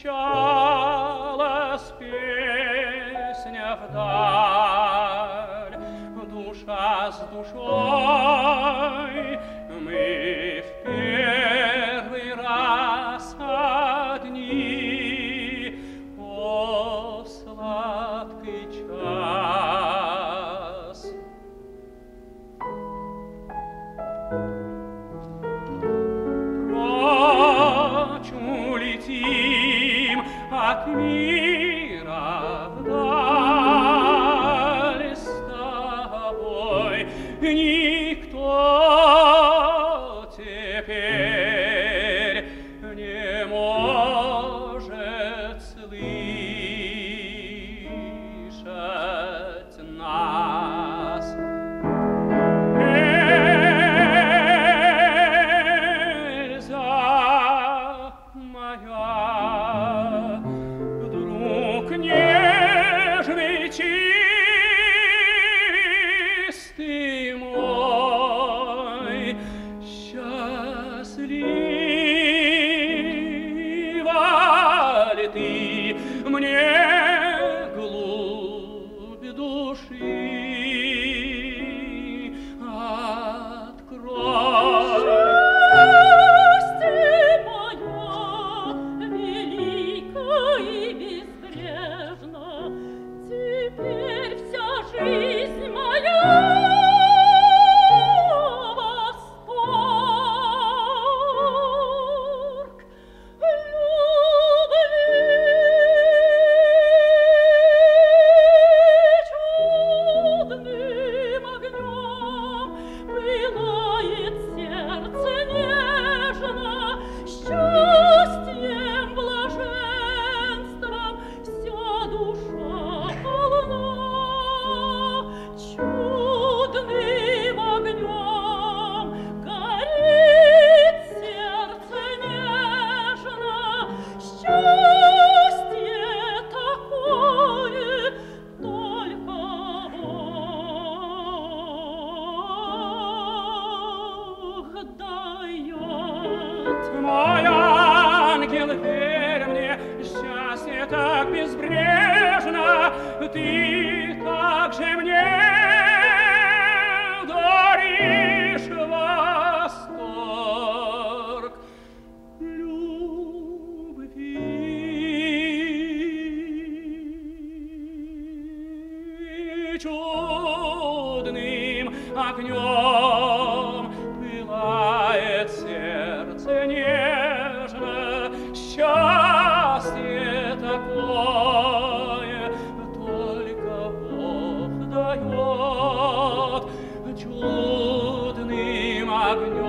мчалась песня вдаль, душа с душой, мы в первый раз одни, о, сладкий час. Прочь улетим от мира вдаль с тобой, никто теперь не может слышать нас. Эльза моя, друг нежный, чистый мой, счастлива ли ты мне глубь души открой? Счастье мое велико и безбрежно, теперь вся жизнь моя восторг любви. Чудным огнем пылает сердце нежно, счастьем, блаженством вся душа полна. Чудным огнем горит сердце нежно, счастье такое только Бог дает. Мой ангел, верь мне, счастье так безбрежно, ты также мне даришь восторг любви. Чудным огнем пылает сердце нежно, счастье такое только Бог дает. Чудным огнем